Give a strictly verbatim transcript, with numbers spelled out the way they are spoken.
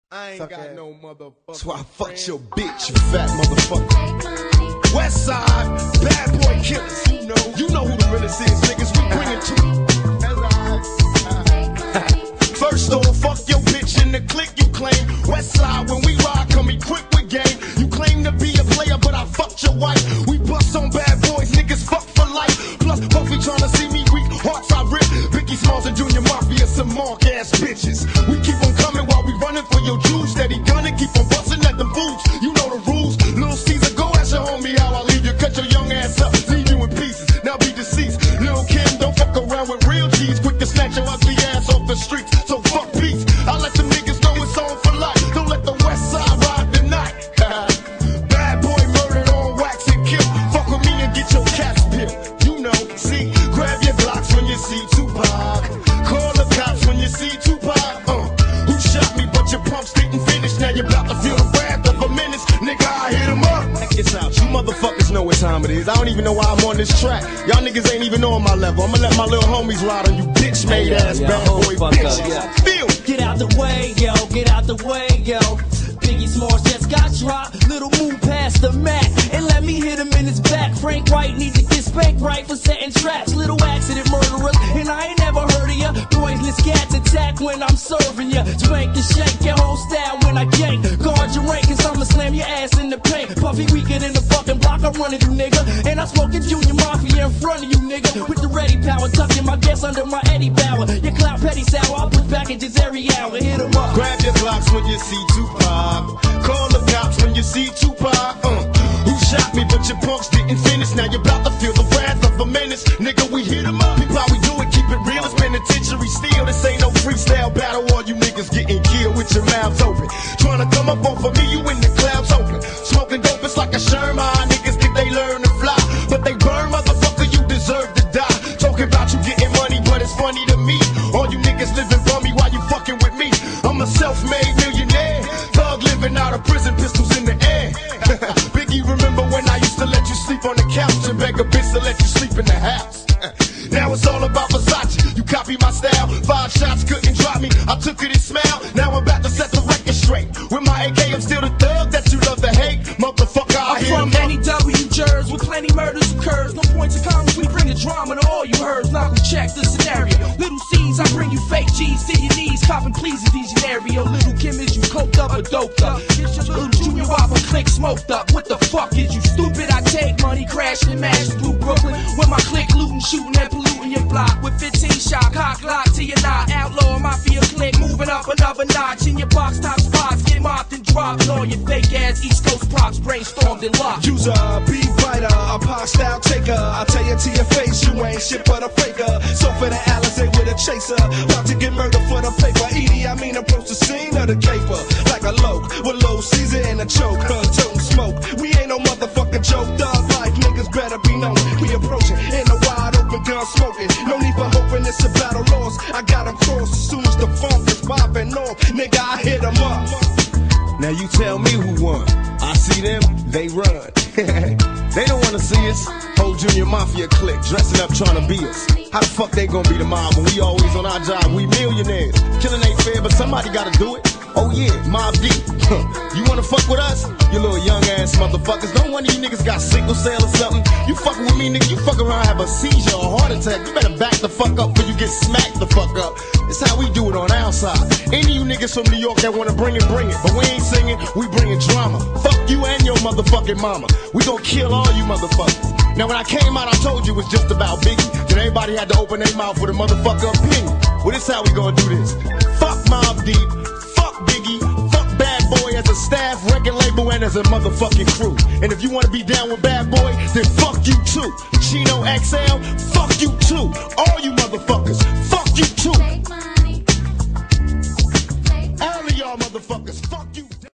I ain't Suck got ass. no motherfucker. That's why I fucked your bitch, you fat motherfucker. West Side, bad boy killers. You know, you know who the realest is, niggas. We bring it to you. First off, fuck your bitch in the clique you claim. West Side, when we ride, come equipped with game. You claim to be a player, but I fucked your wife. We bust on bad boys, niggas fuck for life. Plus, Puffy tryna see me weak, hearts I rip. Biggie Smalls and Junior Mafia, some mark ass bitches. We keep on coming while we running for your juice. Steady gunning, keep on busting at them fools. You know the rules. Lil Caesar, go ask your homie how I leave you. Cut your young ass up, leave you in pieces. Now be deceased. Lil Kim, don't fuck around with real G's. Quick to snatch your ugly ass off the streets. So fuck peace. I let them niggas know it's on for life. Don't let the West Side ride the night. Bad boy murdered on wax and kill. Fuck with me and get your cats peeled. You know, see, grab your Glocks when you see Tupac. Call the cops when you see Tupac. Uh, who shot me but your pumps didn't finish. Now you're about to feel the wrath of a menace. Nigga, I hit him up. Check this out, you motherfuckers know what time it is. I don't even know why I'm on this track. Y'all niggas ain't even on my level. I'ma let my little homies ride on you bitch made yeah, ass yeah, bad boy bitches. Up, yeah. Feel. Get out the way, yo, get out the way, yo. Biggie Smalls just got dropped. Little move past the Mac and let me hit him in his back. Frank White needs to get spanked right for setting traps. Little accident murderers, and I ain't never heard of ya. Poisonous cats attack when I'm serving ya. Spank and shake your whole style when I yank. Guard your rank, cause I'ma slam your ass in the paint. Puffy weaker than the fucking block I'm running through, nigga. And I smoking Junior Mafia in front of you, nigga. With the ready power, tucking my guess under my Eddie Bauer. Your clout petty sour, I push packages every hour. Hit 'em up. Grab your Glocks when you see Tupac. Call the cops when you see Tupac. Uh, who shot me but your punks didn't finish. Now you're about to feel the wrath of a menace. Nigga, we hit 'em up. People, how we do it, keep it real. It's penitentiary steel. This ain't no freestyle battle. All you niggas getting killed with your mouths open. Trying to come up off of me, you in the clouds open. Smoking dope, it's like a Sherman. Niggas think they learn to fly, but they burn, motherfucker, you deserve to die. Talking about you getting money, but it's funny to me. All you niggas living for me while you fucking with me. I'm a self-made millionaire. Thug living out of prison, pistols in the air. Biggie, remember when I used to let you sleep on the couch and beg a bitch to let you sleep in the house? Now it's all about Versace. You copy my style. Five shots couldn't drop me. I took it and smiled. Now I'm about to set the record straight. With my A K, I'm still the thug that you love to hate. Motherfucker, I I'm hear from N E W Jers with plenty murders occurs. No points of comments, we bring the drama to all you heard. Now we check the scenario. Little C's, I bring you fake G's to your knees. Copping pleases these scenario. Little Kim, is you coked up or doped up? Get your little Junior Whopper click smoked up. What the fuck is you stupid? I take money, crashing and mash through Brooklyn. With my click looting, shooting and polluting your block. With fifteen shot, cock lock to your knot. Outlaw mafia click, moving up another notch. In your box top spots, get mopped and dropped. All your fake ass East Coast props brainstormed and locked. User, be writer, a pop style taker. I tell you to your face, you ain't shit but a faker. So for the Alizé with a chaser, about to get murdered for the paper. Edie, I mean approach the scene of the caper like a loke with low Caesar in a choke. Huh, toting smoke. We ain't no motherfucking joke. Thug life niggas better be known. We approaching in a wide open gun smoking. No need for hoping it's a battle lost. I got 'em crossed as soon as the funk is popping off. Nigga, I hit 'em up. Now you tell me who won. I see them, they run. They don't wanna see us. Whole Junior Mafia clique dressing up trying to be us. How the fuck they gonna be the mob when we always on our job? We millionaires. Killing ain't fair, but somebody gotta do it. Oh yeah, Mob Deep. You wanna fuck with us? You little young ass motherfuckers. Don't one of you niggas got sickle cell or something. You fucking with me, nigga. You fuck around, have a seizure or a heart attack. You better back the fuck up before you get smacked the fuck up. It's how we do it on our side. Any of you niggas from New York that wanna bring it, bring it. But we ain't singing, we bringing drama. Fuck you and your motherfucking mama. We gon' kill all you motherfuckers. Now when I came out, I told you it was just about Biggie. Then everybody had to open their mouth with a motherfucker opinion. Well, this how we gonna do this. Fuck Mobb Deep. Fuck Biggie. Fuck Bad Boy as a staff, record label, and as a motherfucking crew. And if you wanna be down with Bad Boy, then fuck you too. Chino X L, fuck you too. All you motherfuckers.